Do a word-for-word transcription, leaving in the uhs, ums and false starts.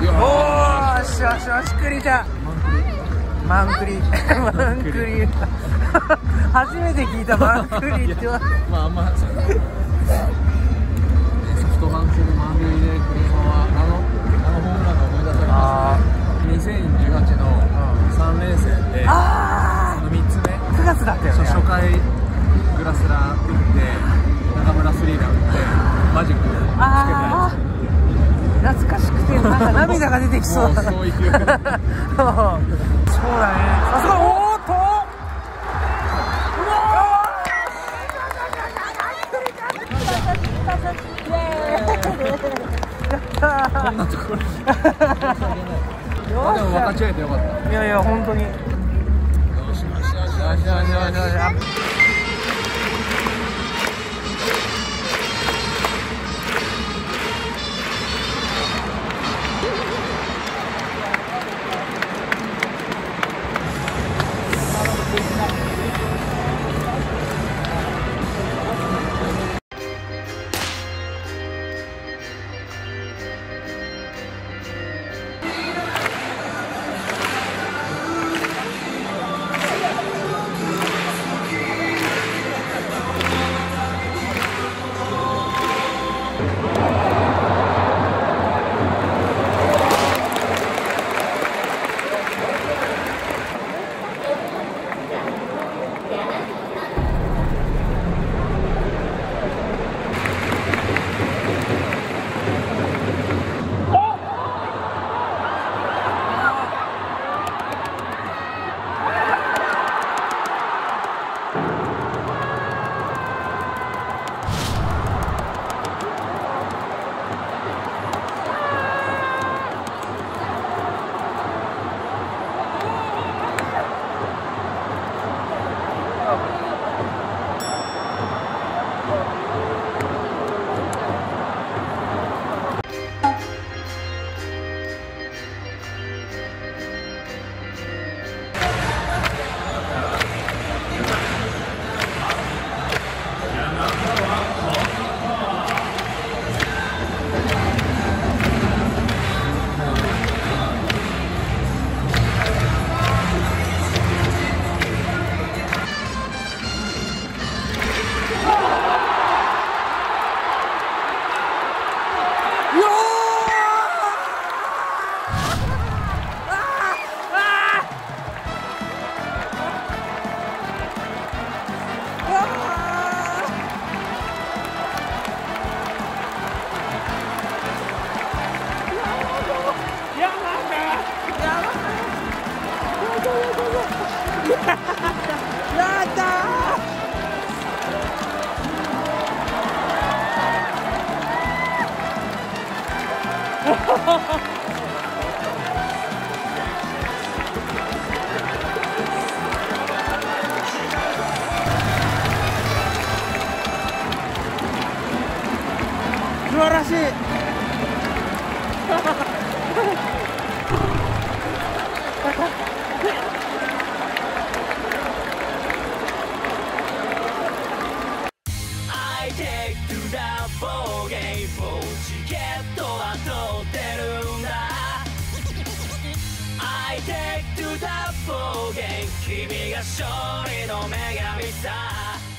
おーしよしよしくりじゃマンクリマンクリ初めて聞いたマンクリってはまああんまソフトバンクの満塁で栗山はあのあのホームランが思い出されますね。にせんじゅうはちのさん連戦であそのみっつめくがつだったよね。 初回グラスラー打って中村スリーラン打ってマジックつけたやつ。 懐かしくてなんか涙が出てきそうだな。 そういうそうだね。あそこおーっとこんなところでも分かち合えてよかった。 いやいや本当に。よしよしよしよしよしよし。やった素晴らしいチケットは取ってるんだ I take to the ball game 君が勝利の女神さ